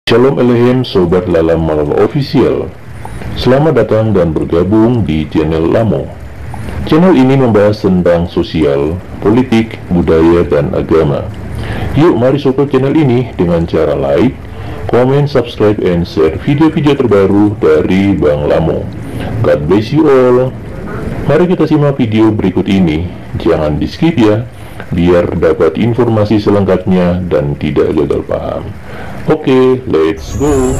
Shalom Elohim Sobat Lalam Malam Official. Selamat datang dan bergabung di channel Lamo. Channel ini membahas tentang sosial, politik, budaya, dan agama. Yuk mari support channel ini dengan cara like, comment, subscribe, and share video-video terbaru dari Bang Lamo. God bless you all. Mari kita simak video berikut ini. Jangan di skip ya, biar dapat informasi selengkapnya dan tidak gagal paham. Oke, let's go.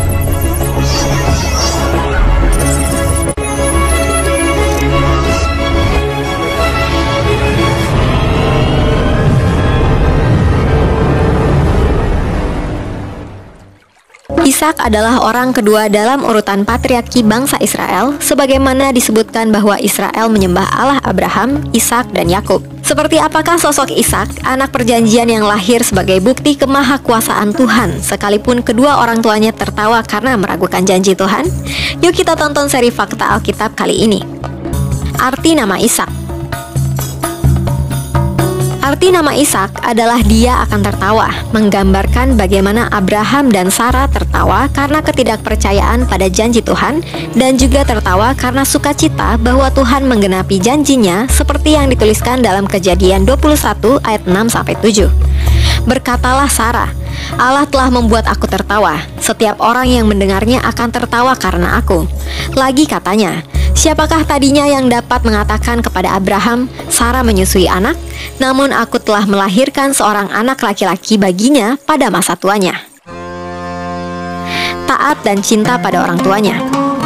Ishak adalah orang kedua dalam urutan patriarki bangsa Israel, sebagaimana disebutkan bahwa Israel menyembah Allah Abraham, Ishak, dan Yakub. Seperti apakah sosok Ishak, anak perjanjian yang lahir sebagai bukti kemahakuasaan Tuhan, sekalipun kedua orang tuanya tertawa karena meragukan janji Tuhan? Yuk kita tonton seri fakta Alkitab kali ini. Arti nama Ishak. Arti nama Ishak adalah dia akan tertawa, menggambarkan bagaimana Abraham dan Sarah tertawa karena ketidakpercayaan pada janji Tuhan, dan juga tertawa karena sukacita bahwa Tuhan menggenapi janjinya seperti yang dituliskan dalam Kejadian 21 ayat 6-7. Berkatalah Sarah, Allah telah membuat aku tertawa, setiap orang yang mendengarnya akan tertawa karena aku. Lagi katanya, siapakah tadinya yang dapat mengatakan kepada Abraham, Sarah menyusui anak? Namun aku telah melahirkan seorang anak laki-laki baginya pada masa tuanya. Taat dan cinta pada orang tuanya.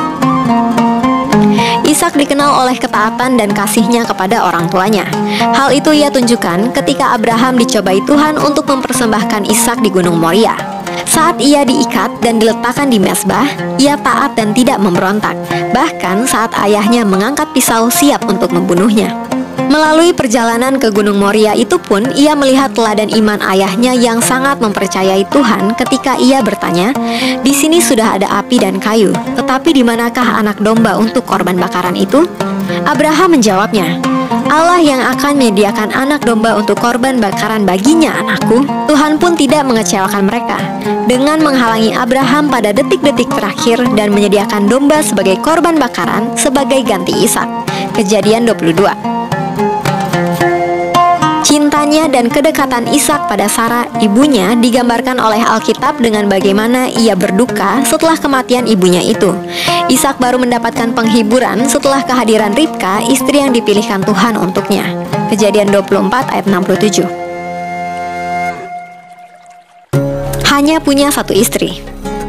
Ishak dikenal oleh ketaatan dan kasihnya kepada orang tuanya. Hal itu ia tunjukkan ketika Abraham dicobai Tuhan untuk mempersembahkan Ishak di Gunung Moria. Saat ia diikat dan diletakkan di mezbah, ia taat dan tidak memberontak. Bahkan saat ayahnya mengangkat pisau siap untuk membunuhnya. Melalui perjalanan ke Gunung Moria itu pun, ia melihat teladan iman ayahnya yang sangat mempercayai Tuhan ketika ia bertanya, "Di sini sudah ada api dan kayu, tetapi di manakah anak domba untuk korban bakaran itu?" Abraham menjawabnya, "Allah yang akan menyediakan anak domba untuk korban bakaran baginya, anakku." Tuhan pun tidak mengecewakan mereka dengan menghalangi Abraham pada detik-detik terakhir dan menyediakan domba sebagai korban bakaran sebagai ganti Ishak. Kejadian 22. Cintanya dan kedekatan Ishak pada Sarah, ibunya, digambarkan oleh Alkitab dengan bagaimana ia berduka setelah kematian ibunya itu. Ishak baru mendapatkan penghiburan setelah kehadiran Ribka, istri yang dipilihkan Tuhan untuknya. Kejadian 24 ayat 67. Hanya punya satu istri.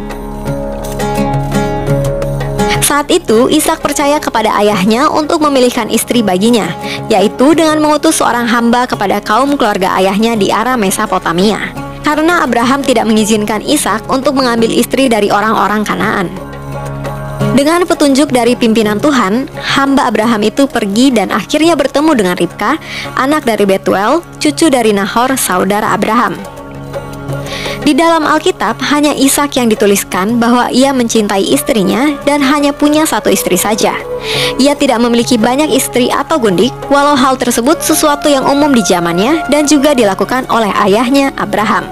Saat itu, Ishak percaya kepada ayahnya untuk memilihkan istri baginya, yaitu dengan mengutus seorang hamba kepada kaum keluarga ayahnya di arah Mesopotamia. Karena Abraham tidak mengizinkan Ishak untuk mengambil istri dari orang-orang Kanaan. Dengan petunjuk dari pimpinan Tuhan, hamba Abraham itu pergi dan akhirnya bertemu dengan Ribka, anak dari Betuel, cucu dari Nahor, saudara Abraham. Di dalam Alkitab, hanya Ishak yang dituliskan bahwa ia mencintai istrinya dan hanya punya satu istri saja. Ia tidak memiliki banyak istri atau gundik, walau hal tersebut sesuatu yang umum di zamannya dan juga dilakukan oleh ayahnya Abraham.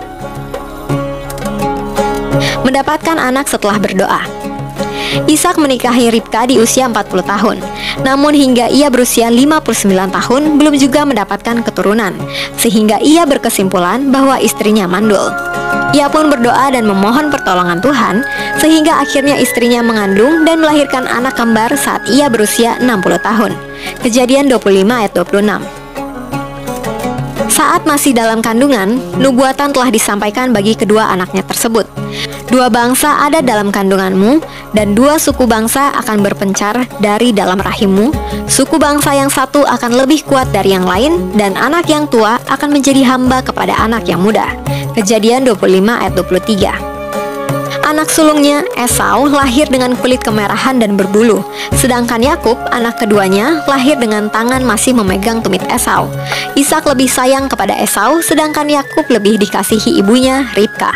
Mendapatkan anak setelah berdoa. Ishak menikahi Ribka di usia 40 tahun. Namun hingga ia berusia 59 tahun belum juga mendapatkan keturunan, sehingga ia berkesimpulan bahwa istrinya mandul. Ia pun berdoa dan memohon pertolongan Tuhan, sehingga akhirnya istrinya mengandung dan melahirkan anak kembar saat ia berusia 60 tahun. Kejadian 25 ayat 26. Saat masih dalam kandungan, nubuatan telah disampaikan bagi kedua anaknya tersebut. Dua bangsa ada dalam kandunganmu, dan dua suku bangsa akan berpencar dari dalam rahimmu. Suku bangsa yang satu akan lebih kuat dari yang lain, dan anak yang tua akan menjadi hamba kepada anak yang muda. Kejadian 25 ayat 23. Anak sulungnya, Esau, lahir dengan kulit kemerahan dan berbulu. Sedangkan Yakub, anak keduanya, lahir dengan tangan masih memegang tumit Esau. Ishak lebih sayang kepada Esau, sedangkan Yakub lebih dikasihi ibunya, Ribka.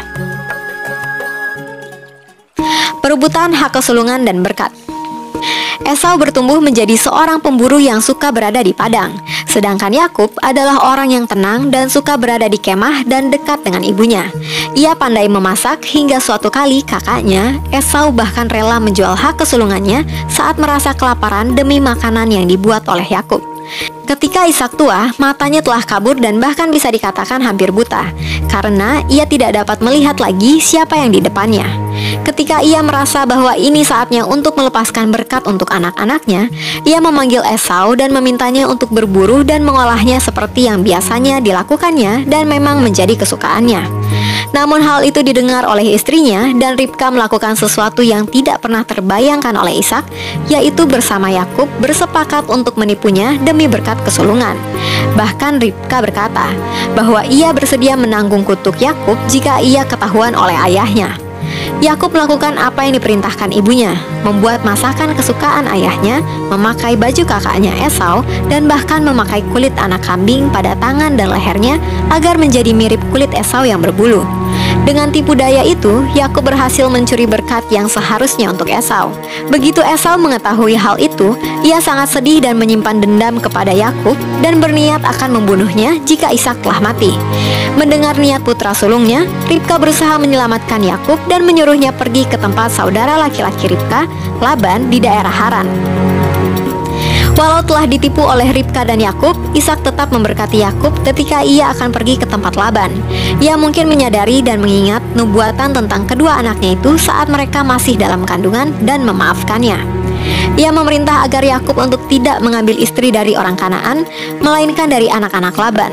Perebutan hak kesulungan dan berkat. Esau bertumbuh menjadi seorang pemburu yang suka berada di padang, Sedangkan Yakub adalah orang yang tenang dan suka berada di kemah dan dekat dengan ibunya. Ia pandai memasak hingga suatu kali kakaknya, Esau, bahkan rela menjual hak kesulungannya saat merasa kelaparan demi makanan yang dibuat oleh Yakub. Ketika Ishak tua, matanya telah kabur dan bahkan bisa dikatakan hampir buta, karena ia tidak dapat melihat lagi siapa yang di depannya. Ketika ia merasa bahwa ini saatnya untuk melepaskan berkat untuk anak-anaknya, ia memanggil Esau dan memintanya untuk berburu dan mengolahnya seperti yang biasanya dilakukannya dan memang menjadi kesukaannya. Namun hal itu didengar oleh istrinya dan Ribka melakukan sesuatu yang tidak pernah terbayangkan oleh Ishak, yaitu bersama Yakub bersepakat untuk menipunya demi berkat kesulungan. Bahkan Ribka berkata bahwa ia bersedia menanggung kutuk Yakub jika ia ketahuan oleh ayahnya. Yakub melakukan apa yang diperintahkan ibunya, membuat masakan kesukaan ayahnya, memakai baju kakaknya Esau, dan bahkan memakai kulit anak kambing pada tangan dan lehernya agar menjadi mirip kulit Esau yang berbulu. Dengan tipu daya itu, Yakub berhasil mencuri berkat yang seharusnya untuk Esau. Begitu Esau mengetahui hal itu, ia sangat sedih dan menyimpan dendam kepada Yakub dan berniat akan membunuhnya jika Ishak telah mati. Mendengar niat putra sulungnya, Ribka berusaha menyelamatkan Yakub dan menyuruhnya pergi ke tempat saudara laki-laki Ribka, Laban, di daerah Haran. Walau telah ditipu oleh Ribka dan Yakub, Ishak tetap memberkati Yakub ketika ia akan pergi ke tempat Laban. Ia mungkin menyadari dan mengingat nubuatan tentang kedua anaknya itu saat mereka masih dalam kandungan dan memaafkannya. Ia memerintah agar Yakub untuk tidak mengambil istri dari orang Kanaan, melainkan dari anak-anak Laban.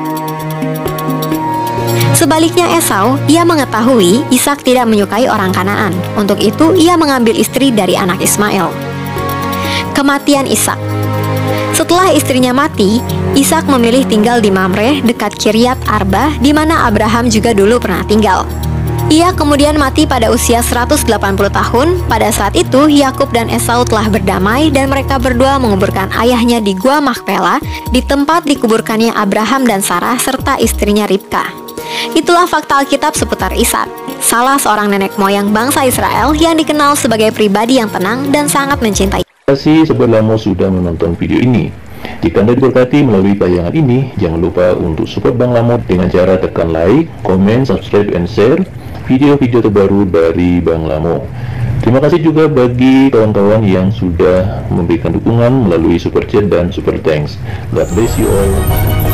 Sebaliknya Esau, ia mengetahui Ishak tidak menyukai orang Kanaan. Untuk itu, ia mengambil istri dari anak Ismail. Kematian Ishak. Setelah istrinya mati, Ishak memilih tinggal di Mamre dekat Kiryat Arba, di mana Abraham juga dulu pernah tinggal. Ia kemudian mati pada usia 180 tahun. Pada saat itu, Yakub dan Esau telah berdamai dan mereka berdua menguburkan ayahnya di Gua Makpela, di tempat dikuburkannya Abraham dan Sarah serta istrinya Ribka. Itulah fakta Alkitab seputar Ishak, salah seorang nenek moyang bangsa Israel yang dikenal sebagai pribadi yang tenang dan sangat mencintai. Terima kasih Sobat Lamo sudah menonton video ini. Jika Anda diberkati melalui tayangan ini, jangan lupa untuk support Bang Lamo dengan cara tekan like, komen, subscribe, and share video-video terbaru dari Bang Lamo. Terima kasih juga bagi kawan-kawan yang sudah memberikan dukungan melalui super chat dan super thanks. God bless you all.